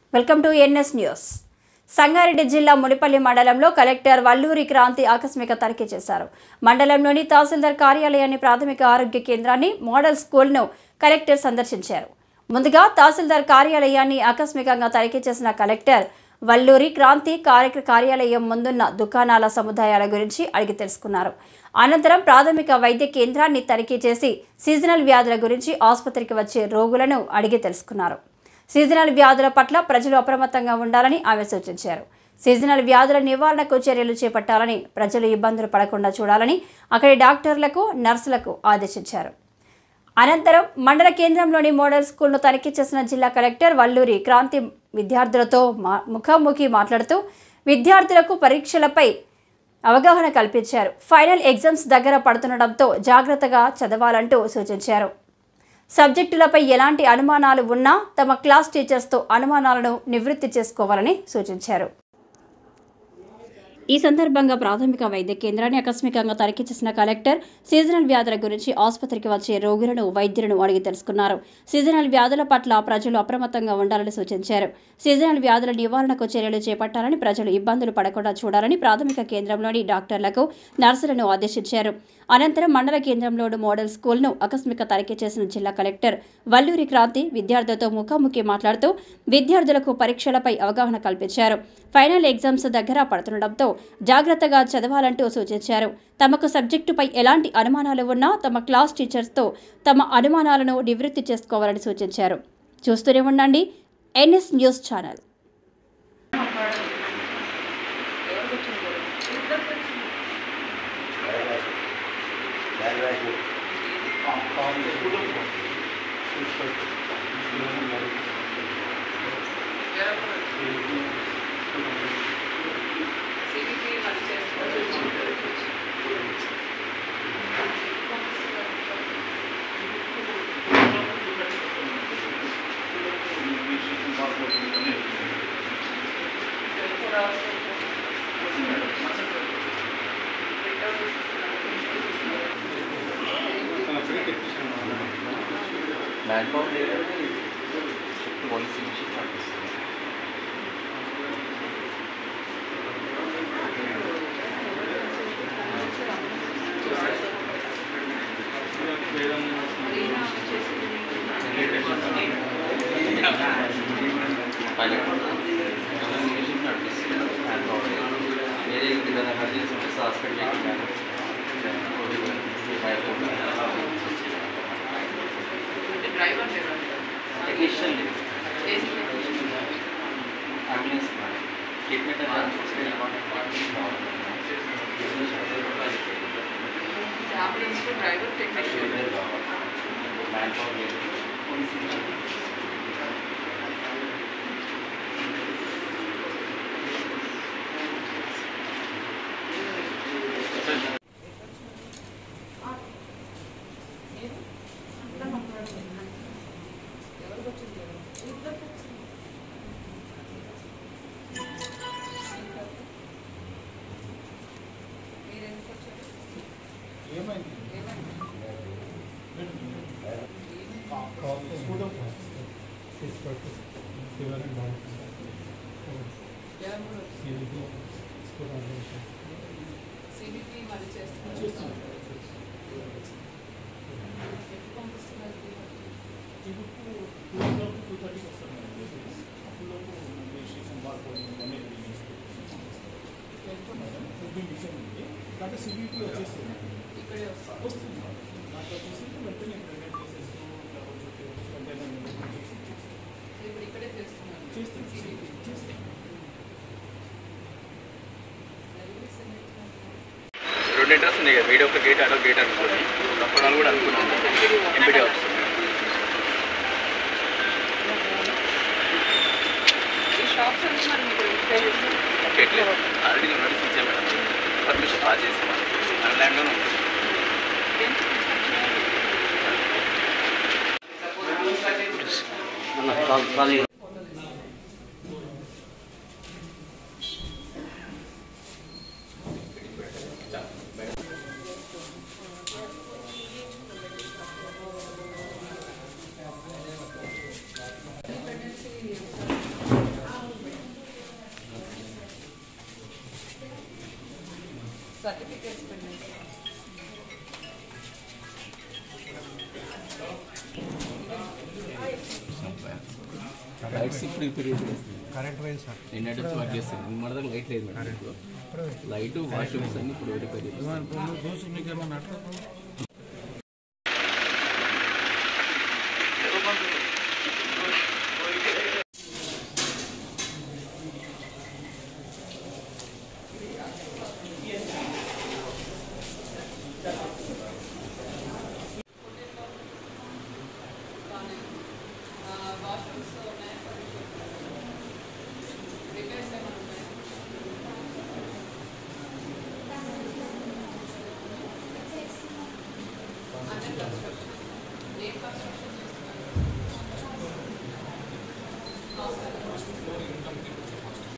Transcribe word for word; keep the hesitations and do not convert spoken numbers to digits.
Welcome to NS news. Sangareddy జిల్లా మునిపల్లి మండలంలో collector Valluri Kranti ఆకస్మిక తనిఖీ చేశారు. మండలంలోని తహసీల్దార్ కార్యాలయాన్ని, ప్రాథమిక ఆరోగ్య కేంద్రాన్ని, మోడల్ స్కూల్ను కలెక్టర్ సందర్శించారు. ముందుగా తహసీల్దార్ కార్యాలయాన్ని ఆకస్మికంగా తనిఖీ చేసిన కలెక్టర్ వల్లూరి క్రాంతి కార్యాలయం ముందున్న దుకాణాల సముదాయాల గురించి అడిగి తెలుసుకున్నారు. అనంతరం ప్రాథమిక వైద్య కేంద్రాన్ని తనిఖీ చేసి సీజనల్ వ్యాధుల గురించి ఆసుపత్రికి వచ్చే రోగులను అడిగి తెలుసుకున్నారు. సీజనల్ వ్యాధుల పట్ల ప్రజలు అప్రమత్తంగా ఉండాలని ఆమె సూచించారు. సీజనల్ వ్యాధుల నివారణకు చర్యలు చేపట్టాలని, ప్రజలు ఇబ్బందులు పడకుండా చూడాలని అక్కడి డాక్టర్లకు, నర్సులకు ఆదేశించారు. అనంతరం మండల కేంద్రంలోని మోడల్ స్కూల్ను తనిఖీ చేసిన జిల్లా కలెక్టర్ వల్లూరి క్రాంతి విద్యార్థులతో ముఖాముఖి మాట్లాడుతూ విద్యార్థులకు పరీక్షలపై అవగాహన కల్పించారు. ఫైనల్ ఎగ్జామ్స్ దగ్గర పడుతుండటంతో జాగ్రత్తగా చదవాలంటూ సూచించారు. సబ్జెక్టులపై ఎలాంటి అనుమానాలు ఉన్నా తమ క్లాస్ టీచర్స్తో అనుమానాలను నివృత్తి చేసుకోవాలని సూచించారు. ఈ సందర్భంగా ప్రాథమిక వైద్య కేంద్రాన్ని ఆకస్మికంగా తనిఖీ చేసిన కలెక్టర్ సీజనల్ వ్యాధుల గురించి ఆసుపత్రికి వచ్చే రోగులను, వైద్యులను అడిగి తెలుసుకున్నారు. సీజనల్ వ్యాధుల పట్ల ప్రజలు అప్రమత్తంగా ఉండాలని సూచించారు. సీజనల్ వ్యాధుల నివారణకు చర్యలు చేపట్టాలని, ప్రజలు ఇబ్బందులు పడకుండా చూడాలని ప్రాథమిక కేంద్రంలోని డాక్టర్లకు, నర్సులను ఆదేశించారు. అనంతరం మండల కేంద్రంలోని మోడల్ స్కూల్ను ఆకస్మిక తనిఖీ చేసిన జిల్లా కలెక్టర్ వల్లూరి క్రాంతి విద్యార్థులతో ముఖాముఖి మాట్లాడుతూ విద్యార్థులకు పరీక్షలపై అవగాహన కల్పించారు. ఫైనల్ ఎగ్జామ్స్ దగ్గర పడుతుండటంతో జాగ్రత్తగా చదవాలంటూ సూచించారు. తమకు సబ్జెక్టుపై ఎలాంటి అనుమానాలు ఉన్నా తమ క్లాస్ టీచర్స్తో తమ అనుమానాలను నివృత్తి చేసుకోవాలని సూచించారు. చూస్తూనే ఉండండి NS news channel. Manpower layer shift to voice initial practice. Pilot communication practice. Manpower layer. मेरे एक दिन emergency में सांस करने की मैंने driver technician ambulance treatment ambulance को driver technician manpower CBT వచ్చేస్తుంది ఇక్కడే వస్తుంది నాకు వచ్చేసి వెంటనే ఇప్పుడు ఇక్కడే చేస్తున్నాను చేస్తాను సిబిటీ చేస్తాను. రెండు ఇంట్రెస్ట్ ఉంది కదా, వీడియో ఒక గేట్ అడో గేట్ అనుకోండి, తప్పనాలు కూడా అనుకున్నాను ఎంపీటీ వస్తుంది. షాప్స్ అంటే మరి మీకు ఆల్రెడీ నడిచి ఇచ్చాను మేడం, పర్మిషన్ పాస్ చేసాను, మన ల్యాండ్లోనే ఉంటుంది. Certificates pending. లైట్స్ ఇప్పుడు పీరియడ్ కరెంట్ పోయింది సార్. నిన్నటి నుంచి వర్క్ చేస్తాను మన దగ్గర లైట్ లేదు మేడం. లైట్ వాష్రూమ్స్ అన్ని ఇప్పుడు రిపేర్ చేస్తాను. మీకు ఏమన్నా అట్లా వాష్రూమ్స్ ఉన్నాయా? రిపేర్స్ ఏమైనా ఉన్నాయా? Under construction. ఏ కన్స్ట్రక్షన్ చేస్తున్నారు?